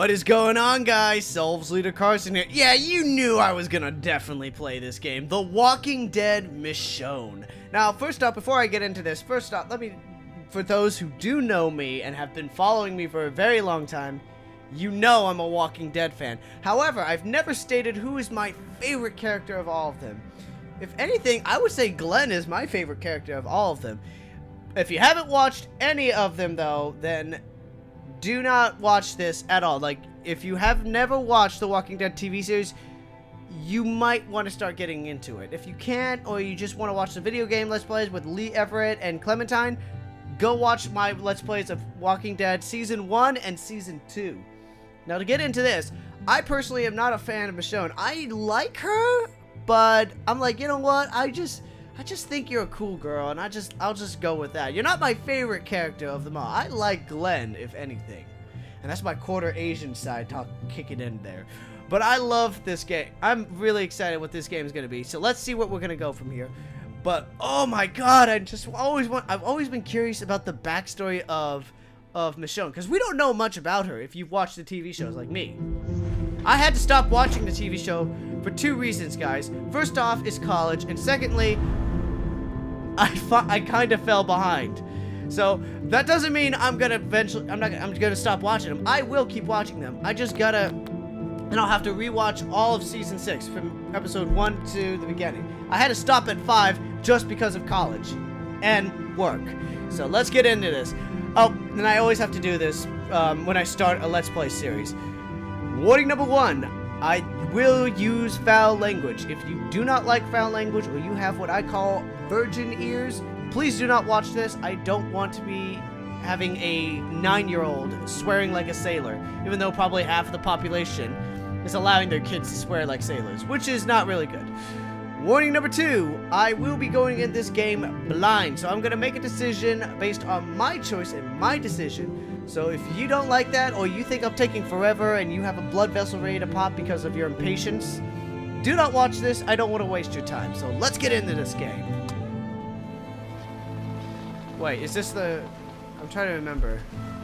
What is going on, guys? SelvsLeaderCarson here. Yeah, you knew I was gonna definitely play this game. The Walking Dead Michonne. Now, first up, before I get into this, let me, for those who do know me and have been following me for a very long time, you know I'm a Walking Dead fan. However, I've never stated who is my favorite character of all of them. If anything, I would say Glenn is my favorite character of all of them. If you haven't watched any of them, though, then do not watch this at all. Like, if you have never watched the Walking Dead TV series, you might want to start getting into it. If you can't, or you just want to watch the video game Let's Plays with Lee Everett and Clementine, go watch my Let's Plays of Walking Dead Season 1 and Season 2. Now, to get into this, I personally am not a fan of Michonne. I like her, but I'm like, you know what? I just think you're a cool girl, and I'll just go with that. You're not my favorite character of them all. I like Glenn, if anything. And that's my quarter Asian side kicking in there. But I love this game. I'm really excited what this game is going to be. So let's see what we're going to go from here. But, oh my god, I've always been curious about the backstory of Michonne. Because we don't know much about her if you've watched the TV shows like me. I had to stop watching the TV show for two reasons, guys. First off is college, and secondly, I kind of fell behind. So that doesn't mean I'm gonna stop watching them. I will keep watching them. I just gotta, and I'll have to rewatch all of season 6 from episode 1 to the beginning. I had to stop at 5 just because of college and work. So let's get into this. Oh, and I always have to do this when I start a Let's Play series. Warning number 1. I will use foul language. If you do not like foul language, or you have what I call virgin ears, please do not watch this. I don't want to be having a 9-year-old swearing like a sailor, even though probably half of the population is allowing their kids to swear like sailors, which is not really good. Warning number 2, I will be going in this game blind, so I'm going to make a decision based on my choice and my decision. So if you don't like that, or you think I'm taking forever and you have a blood vessel ready to pop because of your impatience, do not watch this. I don't want to waste your time. So let's get into this game. Wait, is this the... I'm trying to remember.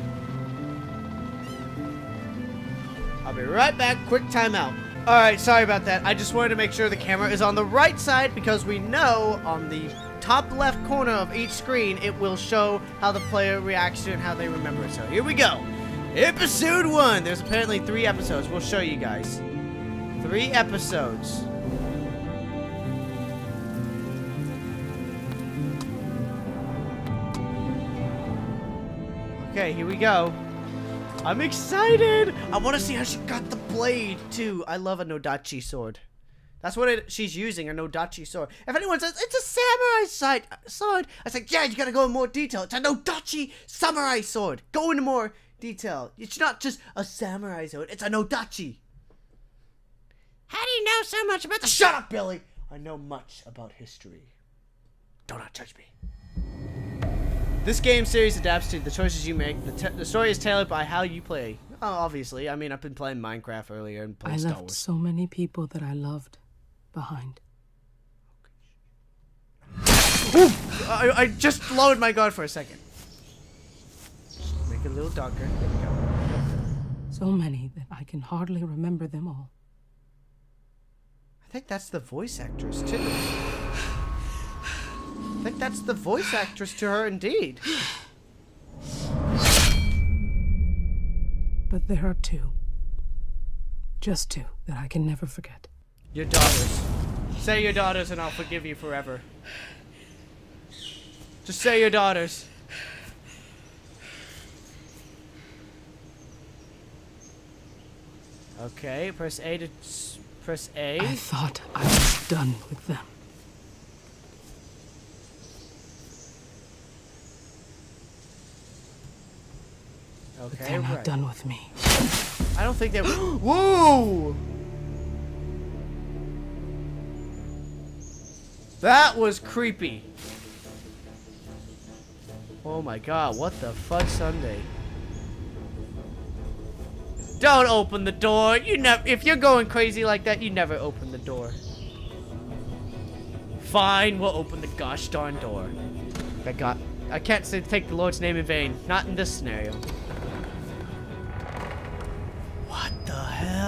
I'll be right back. Quick timeout. Alright, sorry about that. I just wanted to make sure the camera is on the right side, because we know on the top left corner of each screen it will show how the player reacts to it and how they remember it. So here we go. Episode 1. There's apparently 3 episodes. We'll show you guys. 3 episodes. Okay, here we go. I'm excited! I want to see how she got the blade, too. I love a Nodachi sword. That's what she's using, a Nodachi sword. If anyone says, it's a samurai sword, I say, yeah, you gotta go in more detail. It's a Nodachi samurai sword. Go into more detail. It's not just a samurai sword, it's a Nodachi. How do you know so much about the... Shut up, Billy! I know much about history. Do not judge me. This game series adapts to the choices you make. The story is tailored by how you play. Oh, obviously. I mean, I've been playing Minecraft earlier and playing Star Wars. I left so many people that I loved behind. Ooh! I just lowered my guard for a second. Just make it a little darker. There we go. So many that I can hardly remember them all. I think that's the voice actress, too. I think that's the voice actress to her, indeed. But there are 2. Just 2 that I can never forget. Your daughters. Say your daughters and I'll forgive you forever. Just say your daughters. Okay, press A to... Press A. I thought I was done with them. Okay, but they're not done with me. I don't think they... Whoa! That was creepy. Oh my god, what the fudge sundae? Don't open the door. If you're going crazy like that, you never open the door. Fine, we'll open the gosh darn door. I can't take the Lord's name in vain. Not in this scenario.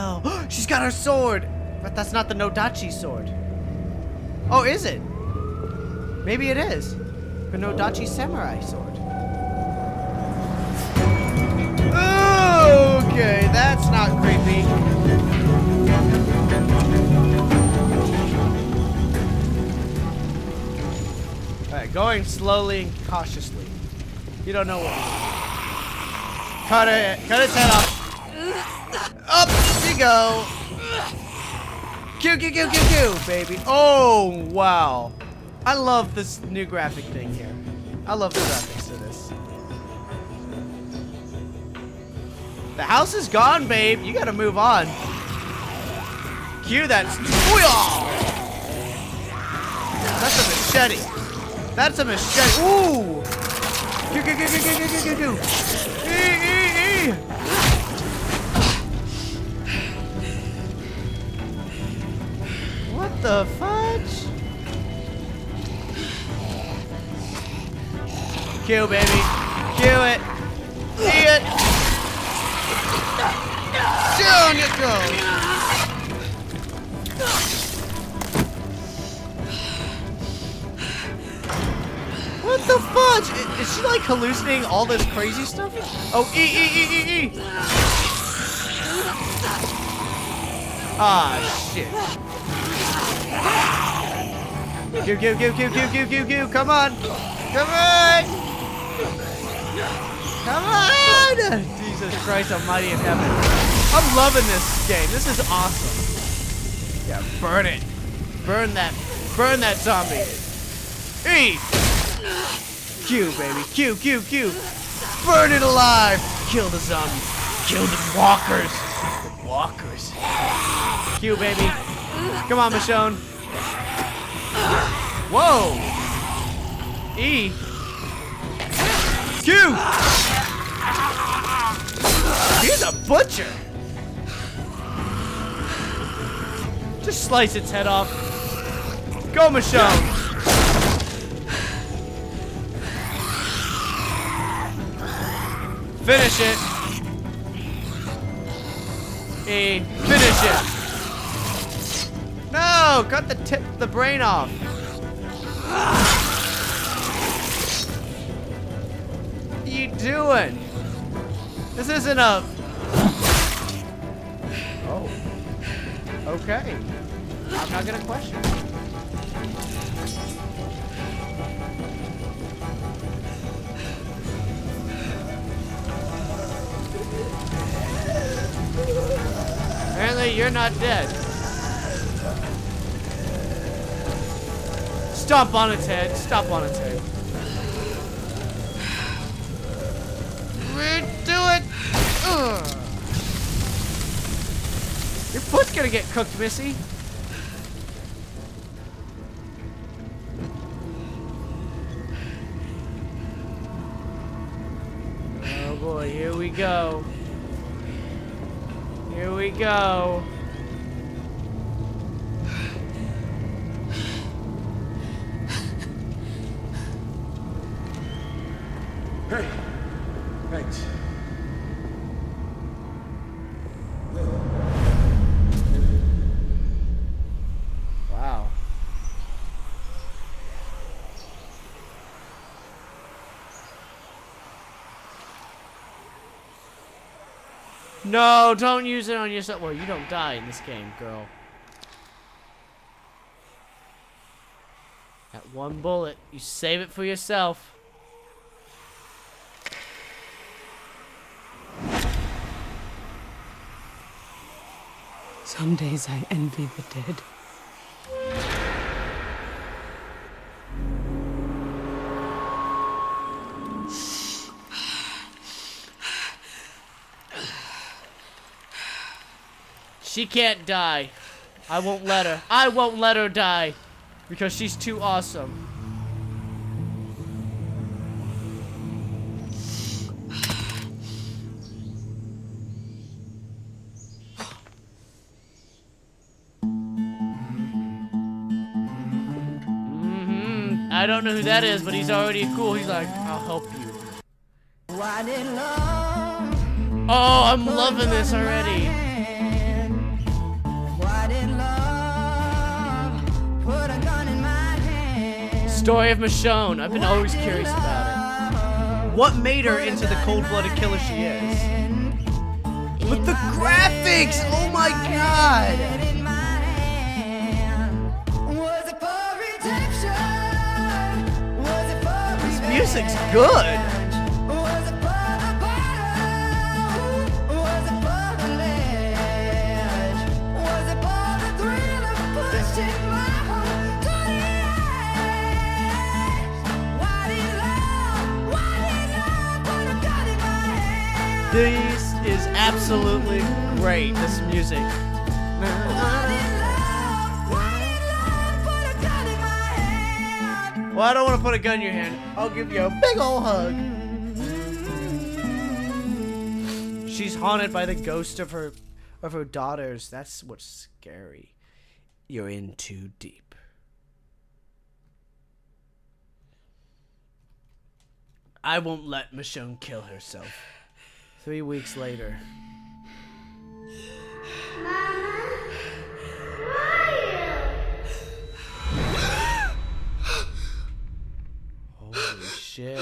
go. She's got her sword. But that's not the Nodachi sword. Oh, is it? Maybe it is. The Nodachi samurai sword. Okay, that's not creepy. Alright, going slowly and cautiously. You don't know what to do. Cut its head off. Up we go. Q, baby. Oh, wow. I love this new graphic thing here. I love the graphics to this. The house is gone, babe. You gotta move on. Q, that's... That's a machete. That's a machete. Ooh! Q. What the fudge? Q, baby. Q it. See it. Down you go. What the fudge? Is she like hallucinating all this crazy stuff? Oh, E. Ah, shit. Q. Come on. Jesus Christ almighty in heaven. I'm loving this game. This is awesome. Yeah, burn it. Burn that zombie. E. Q, baby. Q. Burn it alive. Kill the zombie. Kill the walkers. Q, baby. Come on, Michonne. Whoa. E. Q. He's a butcher. Just slice its head off. Go, Michonne. Finish it. E. Finish it. No, cut the brain off. What are you doing? This isn't a... Oh. Okay. I'm not gonna question it. Apparently you're not dead. Stomp on its head. Stomp on its head. Redo it. Ugh. Your foot's gonna get cooked, Missy. Oh boy, here we go. Here we go. Hey, thanks. Wow. No, don't use it on yourself. Well, you don't die in this game, girl. That one bullet, you save it for yourself. Some days I envy the dead. She can't die. I won't let her. I won't let her die. Because she's too awesome. I don't know who that is, but he's already cool. He's like, I'll help you. Oh, I'm loving this already. Story of Michonne. I've been always curious about it. What made her into the cold-blooded killer she is? But the graphics! Oh my god! This music's good! This is absolutely great, this music. Well, I don't want to put a gun in your hand. I'll give you a big ol' hug. She's haunted by the ghost of her daughters. That's what's scary. You're in too deep. I won't let Michonne kill herself. 3 weeks later. Mama, why? Holy shit.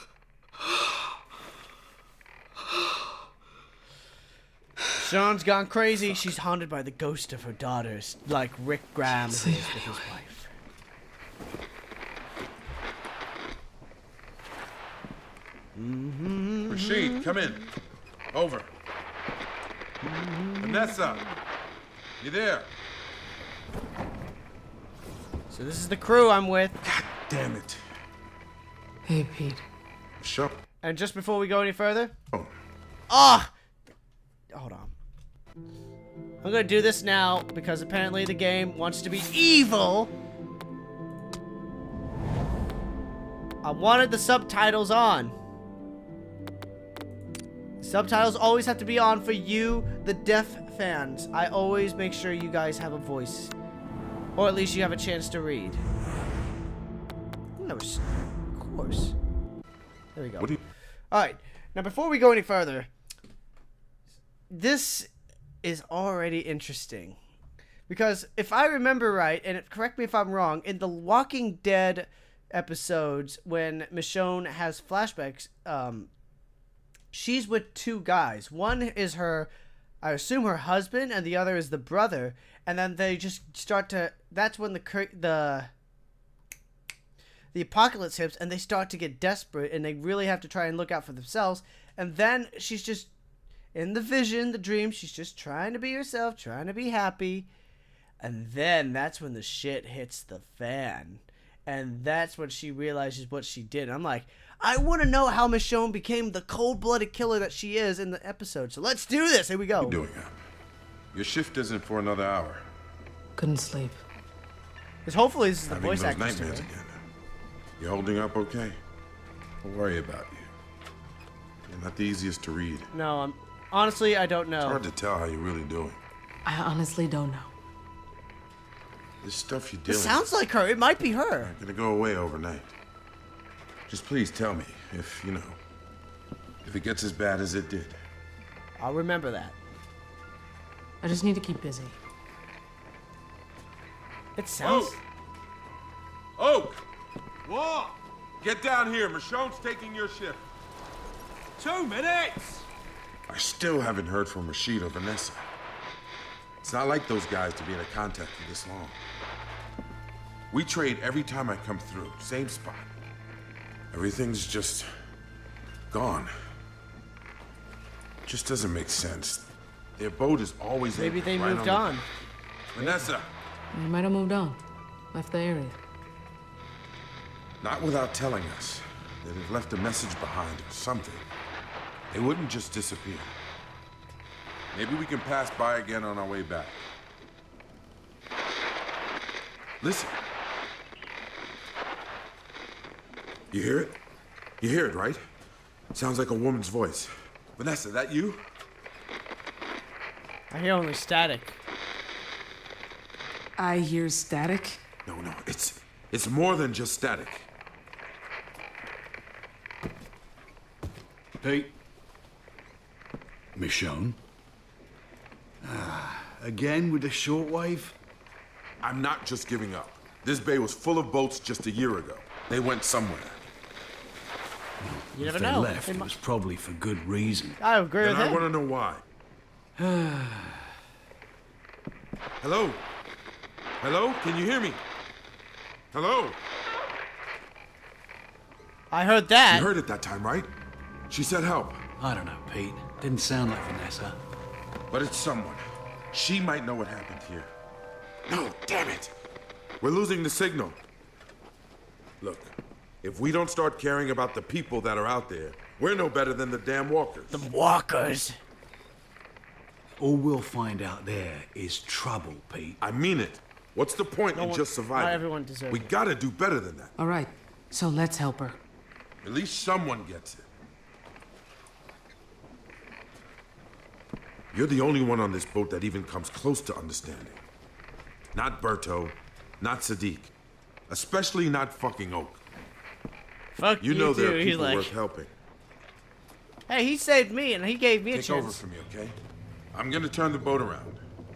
Sean's gone crazy. She's haunted by the ghost of her daughters, like Rick Graham is with his wife. Rashid, come in. Over. Vanessa, you there? So this is the crew I'm with. God damn it. Hey, Pete. Sure. And just before we go any further, Oh. hold on. I'm gonna do this now because apparently the game wants to be evil. I wanted the subtitles on. Subtitles always have to be on for you, the deaf fans. I always make sure you guys have a voice. Or at least you have a chance to read. Of course. There we go. Alright, now before we go any further, this is already interesting. Because if I remember right, and correct me if I'm wrong, in the Walking Dead episodes when Michonne has flashbacks, she's with two guys. One is her, I assume her husband, and the other is the brother. And then they just start to, that's when the apocalypse hits, and they start to get desperate, and they really have to try and look out for themselves. And then she's just, in the vision, the dream, she's just trying to be herself, trying to be happy. And then that's when the shit hits the fan. And that's when she realizes what she did. I'm like, I want to know how Michonne became the cold-blooded killer that she is in the episode. So let's do this. Here we go. What are you doing up? Your shift isn't for another hour. Couldn't sleep. Because hopefully this is the Having voice those actress to nightmares her. again. You holding up okay? Don't worry about you. You're not the easiest to read. No, honestly, I don't know. It's hard to tell how you're really doing. I honestly don't know. This stuff you're It dealing sounds like her. It might be her. with gonna go away overnight. Just please tell me if, you know, if it gets as bad as it did. I'll remember that. I just need to keep busy. It sounds... Oak! What? Get down here. Michonne's taking your shift. 2 minutes! I still haven't heard from Rashid or Vanessa. It's not like those guys to be in a contact for this long. We trade every time I come through. Same spot. Everything's just gone. Just doesn't make sense. Their boat is always Maybe they right moved the- on. Vanessa, They might have moved on. Left the area. not without telling us. They'd have left a message behind or something. They wouldn't just disappear. Maybe we can pass by again on our way back. Listen. You hear it? You hear it, right? Sounds like a woman's voice. Vanessa, that you? I hear only static. I hear static. No, it's more than just static. Pete? Michonne? Again with the shortwave? I'm not just giving up. This bay was full of boats just a year ago. They went somewhere. You If never they know. left, it was probably for good reason. I agree And with I him. want to know why. Hello? Hello? Can you hear me? Hello? I heard that. You heard it that time, right? She said help. I don't know, Pete. Didn't sound like Vanessa. But it's someone. She might know what happened here. No, damn it! We're losing the signal. Look, if we don't start caring about the people that are out there, we're no better than the damn walkers. The walkers. All we'll find out there is trouble, Pete. I mean it. What's the point in just surviving? Not everyone deserves We it. gotta do better than that. All right, so let's help her. At least someone gets it. You're the only one on this boat that even comes close to understanding. Not Berto, not Sadiq, especially not fucking Oak. Fuck You know there too. are He's people like, worth helping. hey, he saved me and he gave me a Take over chance. for me, okay? I'm gonna turn the boat around.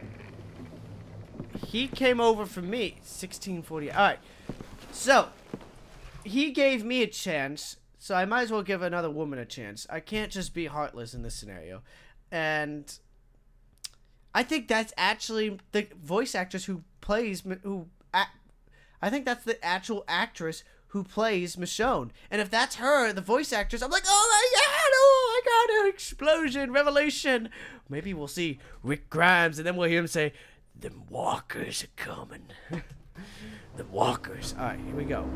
He came over for me. 1640. All right. So, he gave me a chance, so I might as well give another woman a chance. I can't just be heartless in this scenario. And I think that's actually the voice actress who plays, I think that's the actual actress who plays Michonne. And if that's her, the voice actress, I'm like, oh my god, oh, I got an explosion, revelation. Maybe we'll see Rick Grimes, and then we'll hear him say, them walkers are coming. The walkers. All right, here we go.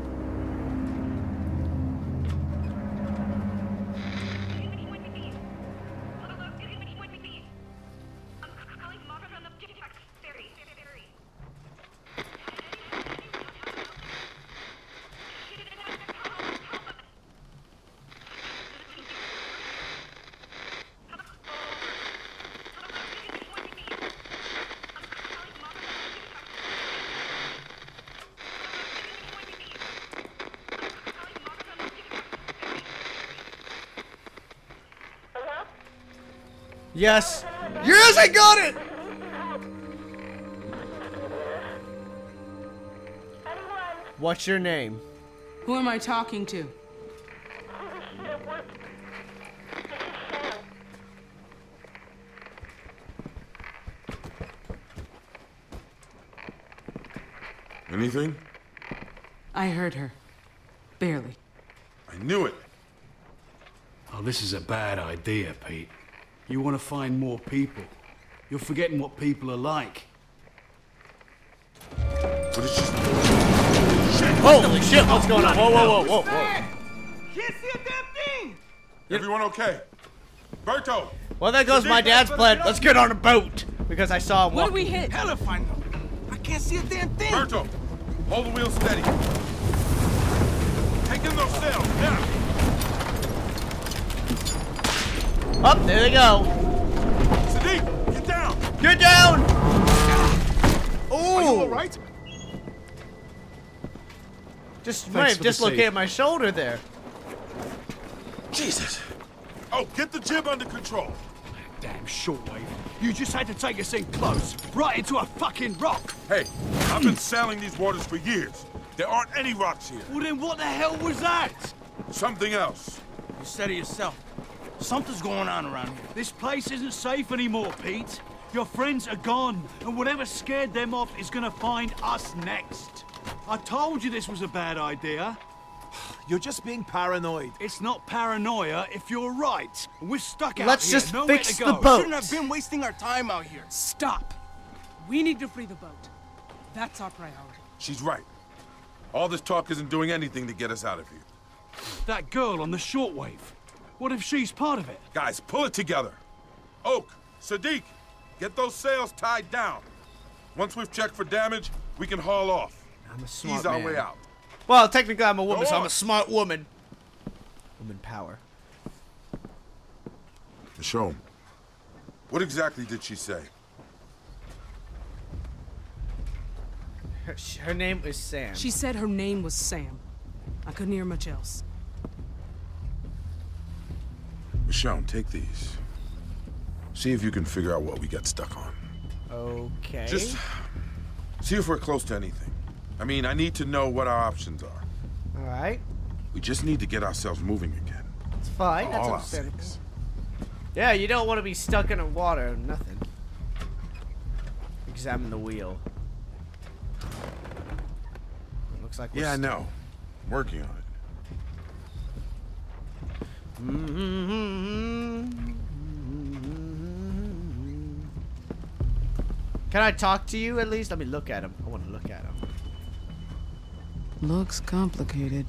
Yes. Yes, I got it! What's your name? Who am I talking to? Anything? I heard her. Barely. I knew it. Oh, this is a bad idea, Pete. You want to find more people. You're forgetting what people are like. What is she? Holy shit, what's going on? Whoa, whoa, whoa, whoa, whoa. Can't see a damn thing! Everyone okay? Berto! Well, there goes my dad's plan. Let's get on a boat. Because I saw him What walk. did we hit? Hell if I know. I can't see a damn thing! Berto! Hold the wheel steady. Take in those sails, now! Up, there they go. Sadiq, get down! Get down! Are you Ooh! alright? Just Thanks might have for the dislocated save. my shoulder there. Jesus! Oh, get the jib under control. Damn shortwave. You just had to take us in close, right into a fucking rock. Hey, I've been sailing these waters for years. There aren't any rocks here. Well then what the hell was that? Something else. You said it yourself. Something's going on around here. This place isn't safe anymore, Pete. Your friends are gone, and whatever scared them off is gonna find us next. I told you this was a bad idea. You're just being paranoid. It's not paranoia if you're right. We're stuck out Let's here, just nowhere fix to the go. boat. Shouldn't have been wasting our time out here. Stop. We need to free the boat. That's our priority. She's right. All this talk isn't doing anything to get us out of here. That girl on the shortwave. What if she's part of it? Guys, pull it together. Oak, Sadiq, get those sails tied down. Once we've checked for damage, we can haul off. I'm a smart Ease our man. way out. Well, technically I'm a woman, Go so I'm on. a smart woman. Woman power. Michonne, what exactly did she say? Her name is Sam. She said her name was Sam. I couldn't hear much else. Michonne, take these. See if you can figure out what we got stuck on. Okay. Just see if we're close to anything. I mean, I need to know what our options are. All right. We just need to get ourselves moving again. It's fine. That's All our understandable. sakes. Yeah, you don't want to be stuck in the water. Nothing. Examine the wheel. It looks like we're Yeah, I stuck. know. I'm working on it. Can I talk to you at least? Let me look at him. I want to look at him. Looks complicated.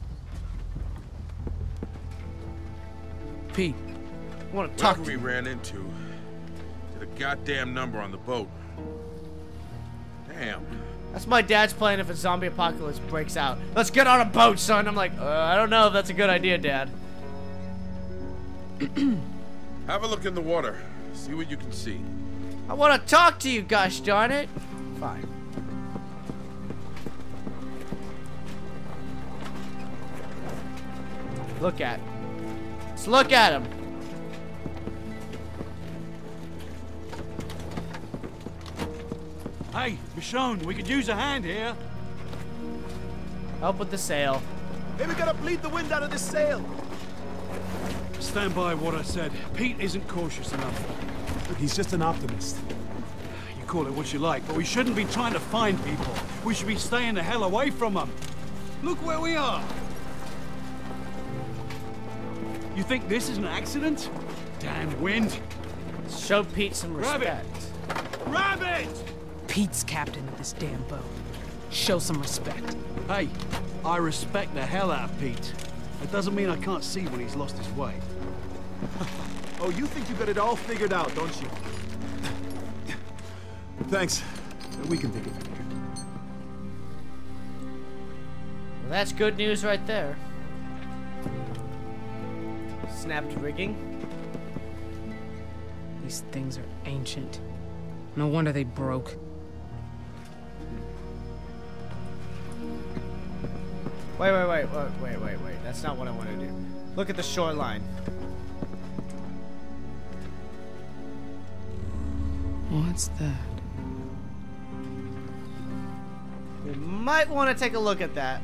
Pete, I want to talk Whoever to we you. ran into did a goddamn number on the boat. Damn. That's my dad's plan if a zombie apocalypse breaks out. Let's get on a boat, son. I'm like, I don't know if that's a good idea, Dad. Have a look in the water. See what you can see. I want to talk to you, gosh darn it. Fine. Look at. Let's look at him. Hey, Michonne, we could use a hand here. Help with the sail. Hey, we gotta bleed the wind out of this sail. Stand by what I said. Pete isn't cautious enough. Look, he's just an optimist. You call it what you like, but we shouldn't be trying to find people. We should be staying the hell away from them. Look where we are. You think this is an accident? Damn wind. Show Pete some Grab it. respect. Grab it! Pete's captain of this damn boat. Show some respect. Hey, I respect the hell out of Pete. That doesn't mean I can't see when he's lost his way. Oh, you think you got it all figured out, don't you? Thanks. We can take it from here. Well, that's good news right there. Snapped rigging. These things are ancient. No wonder they broke. Wait. That's not what I want to do. Look at the shoreline. What's that? We might want to take a look at that.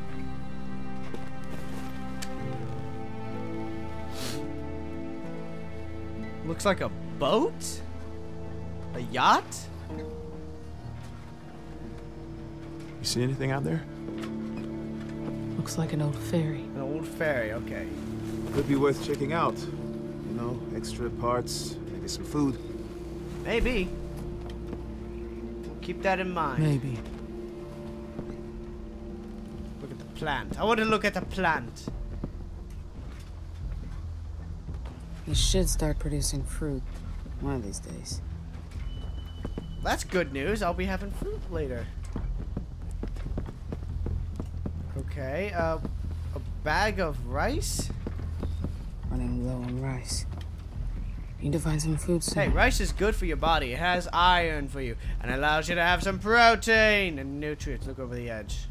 Looks like a boat? A yacht? You see anything out there? Looks like an old ferry. An old ferry, okay. Could be worth checking out. You know, extra parts, maybe some food. Maybe. We'll keep that in mind. Maybe. Look at the plant. I want to look at the plant. It should start producing fruit one of these days. That's good news. I'll be having fruit later. Okay, a bag of rice? Running low on rice. Need to find some food soon. Hey, rice is good for your body. It has iron for you and allows you to have some protein and nutrients. Look over the edge.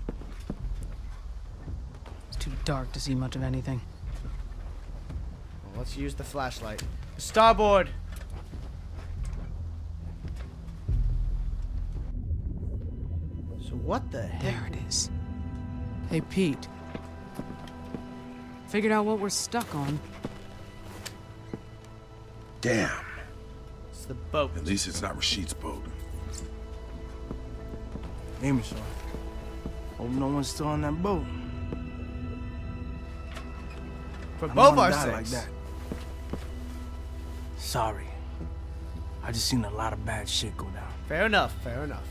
It's too dark to see much of anything. Well, let's use the flashlight. Starboard! So what the heck? There it is. Hey, Pete. Figured out what we're stuck on. Damn. It's the boat. At least it's not Rashid's boat. Hey, Michonne. Hope no one's still on that boat. For I don't both wanna our die sakes. like that. Sorry. I just seen a lot of bad shit go down. Fair enough, fair enough.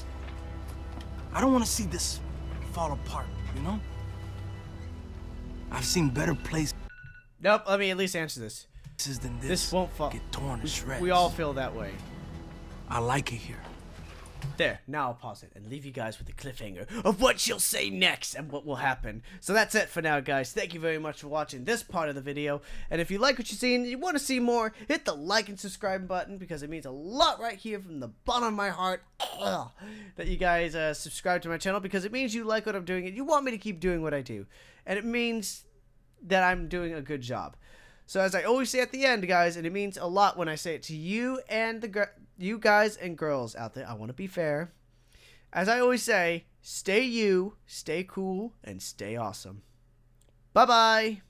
I don't want to see this fall apart, you know? I've seen better places Nope, let me at least answer this. than this. This won't fall. Get torn to shreds. We all feel that way. I like it here. There, now I'll pause it and leave you guys with the cliffhanger of what she'll say next and what will happen. So that's it for now, guys. Thank you very much for watching this part of the video. And if you like what you're seeing and you want to see more, hit the like and subscribe button because it means a lot right here from the bottom of my heart that you guys subscribe to my channel because it means you like what I'm doing and you want me to keep doing what I do. And it means that I'm doing a good job. So as I always say at the end, guys, and it means a lot when I say it to you and you guys and girls out there, I want to be fair. As I always say, stay you, stay cool, and stay awesome. Bye-bye.